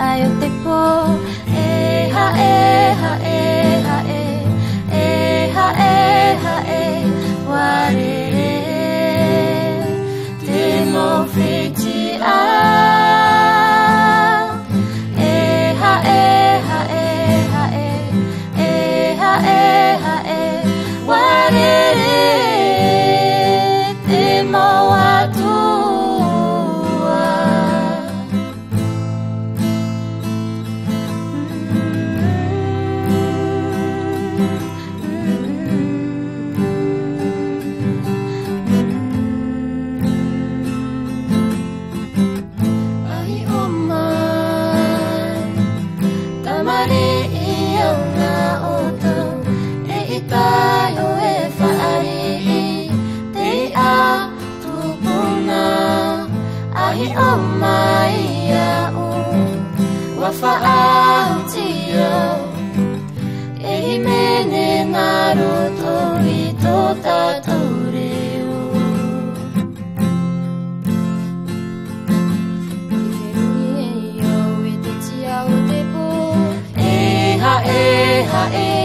ayo te po e ha e ha e ha e e ha e ha e warere te mo fiti a e ha e ha e ha e e ha e ha e warere te mo atua tayo e whaari te a tupuna ahi o mai au wa whaau tia e hi mene ngā roto i tō tātou reo i te rungi e au e te tia o te pō e ha e ha e